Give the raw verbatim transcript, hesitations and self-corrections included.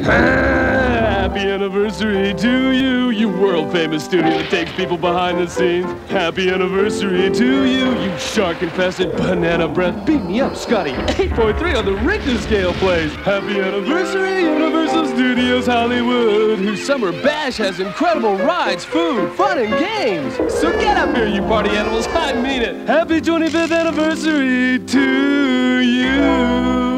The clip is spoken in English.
Happy anniversary to you, you world-famous studio that takes people behind the scenes. Happy anniversary to you, you shark-infested banana breath. Beat me up, Scotty. eight point three on the Richter scale plays. Happy anniversary, Universal Studios Hollywood, whose summer bash has incredible rides, food, fun, and games. So get up here, you party animals. I mean it. Happy twenty-fifth anniversary to you.